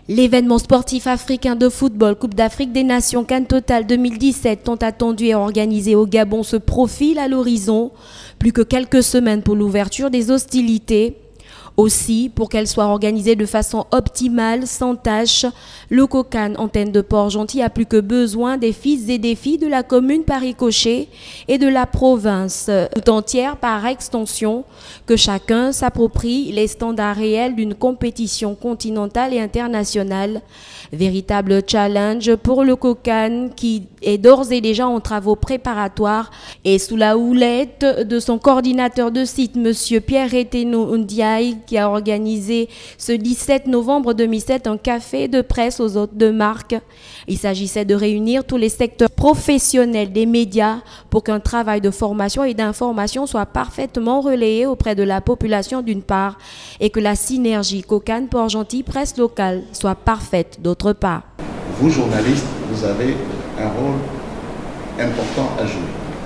L'événement sportif africain de football, Coupe d'Afrique des Nations CAN Total 2017, tant attendu et organisé au Gabon, se profile à l'horizon. Plus que quelques semaines pour l'ouverture des hostilités. Aussi, pour qu'elle soit organisée de façon optimale, sans tâche, le COCAN Antenne de Port-Gentil a plus que besoin des fils et des filles de la commune par ricochet et de la province tout entière par extension, que chacun s'approprie les standards réels d'une compétition continentale et internationale. Véritable challenge pour le COCAN qui est d'ores et déjà en travaux préparatoires et sous la houlette de son coordinateur de site, M. Pierre Eteno Ndiaye, qui a organisé ce 17 novembre 2007 un café de presse aux hôtes de marque. Il s'agissait de réunir tous les secteurs professionnels des médias pour qu'un travail de formation et d'information soit parfaitement relayé auprès de la population d'une part et que la synergie COCAN Port-Gentil presse locale soit parfaite d'autre part. Vous, journalistes, vous avez un rôle important à jouer.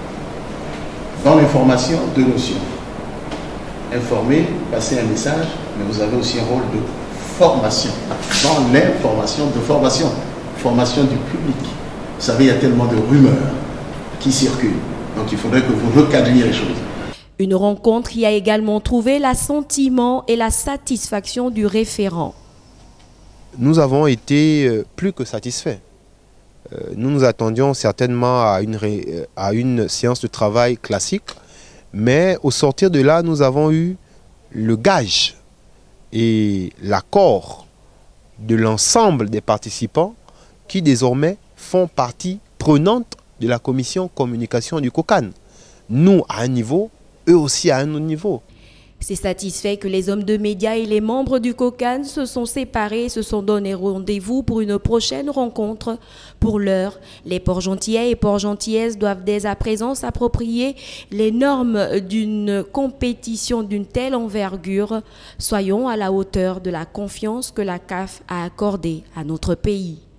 Dans l'information, deux notions. Informer, passer un message, mais vous avez aussi un rôle de formation. Dans l'information, de formation. Formation du public. Vous savez, il y a tellement de rumeurs qui circulent. Donc il faudrait que vous recadriez les choses. Une rencontre qui a également trouvé l'assentiment et la satisfaction du référent. Nous avons été plus que satisfaits. Nous nous attendions certainement à une séance de travail classique, mais au sortir de là, nous avons eu le gage et l'accord de l'ensemble des participants qui désormais font partie prenante de la commission communication du COCAN. Nous à un niveau, eux aussi à un autre niveau. C'est satisfait que les hommes de médias et les membres du COCAN se sont séparés et se sont donné rendez-vous pour une prochaine rencontre. Pour l'heure, les Port-Gentillais et Port-Gentillaises doivent dès à présent s'approprier les normes d'une compétition d'une telle envergure. Soyons à la hauteur de la confiance que la CAF a accordée à notre pays.